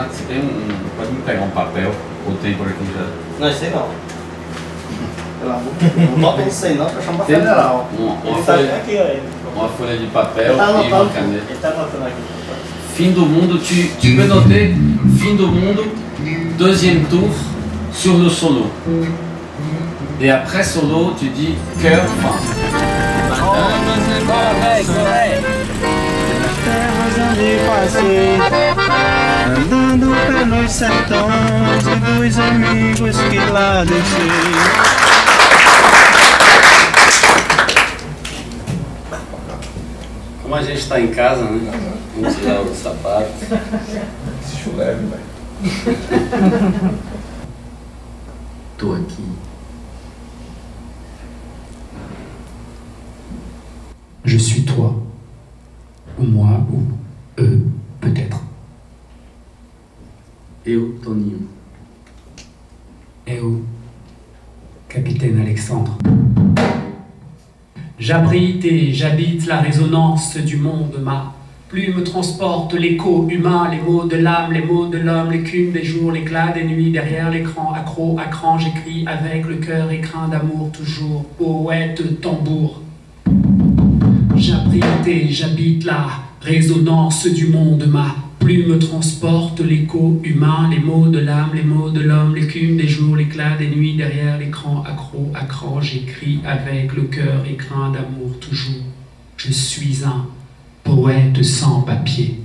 Nath, você pode me pegar um papel ou tem por aqui já? Não, isso aí não. Pelo amor de Deus, não bota isso aí não, pra chamar federal. Uma folha de papel tá e uma caneta. Ele tá anotando aqui. Fin du monde, tu peux noter fin du monde, deuxième tour sur le solo. Et après solo, tu dis cœur, fin. Terras onde passei, andando pelos sertões e dos amigos que lá deixei. Como a gente está em casa, né? Vamos tirar os sapatos. Esse chuleve, velho. Tô aqui. Je suis toi, ou moi, ou eux, peut-être. Eu, Toninho. Eu, capitaine Alexandre. J'abrite et j'habite la résonance du monde, ma plume transporte l'écho humain, les mots de l'âme, les mots de l'homme, l'écume des jours, l'éclat des nuits, derrière l'écran, accro à cran, j'écris avec le cœur écrin d'amour toujours, poète tambour. J'abrite et j'habite la résonance du monde, ma plume transporte l'écho humain, les mots de l'âme, les mots de l'homme, l'écume des jours, l'éclat des nuits, derrière l'écran, accro à cran, j'écris avec le cœur écrin d'amour toujours. Je suis un poète sans papier.